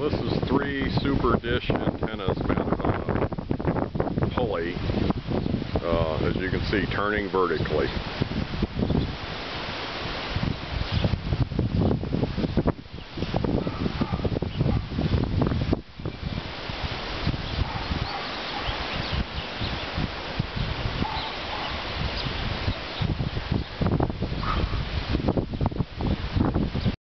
this is 3 Super Dish antennas mounted on a pulley, as you can see, turning vertically.